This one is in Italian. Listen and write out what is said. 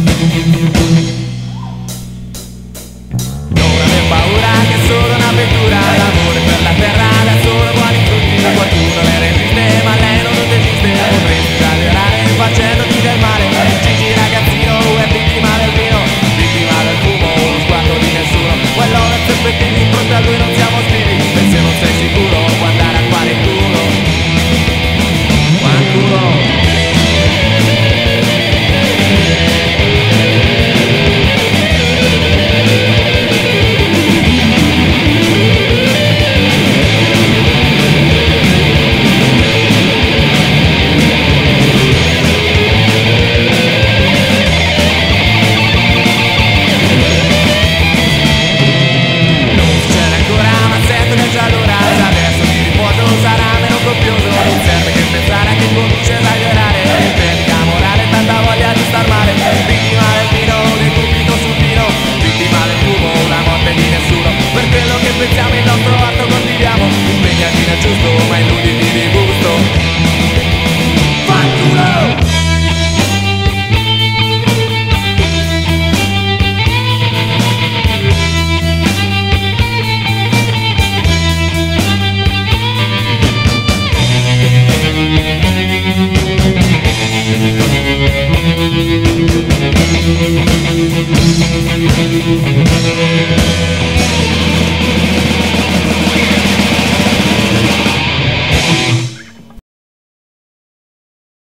Non aver paura che è solo un'avventura, l'amore per la terra dà solo buoni frutti. Qualcuno le resiste ma lei non desiste, potresti esagerare facendoti del male. Gigi ragazzino è vittima del vino, vittima del fumo, lo sguardo di nessuno. Quello del serpentino in fronte a lui non siamo scrivi, e se non sei sicuro può andare a fare il culo. Qualcuno comincia a esagerare, predica morale, tanta voglia di star male. Vittima del vino, del pubblico sul vino, vittima del fumo, la morte di nessuno. Per quello che pensiamo il nostro atto condividiamo, impegnati nel giusto ma illuditi di gusto. Fanculo! Thank you.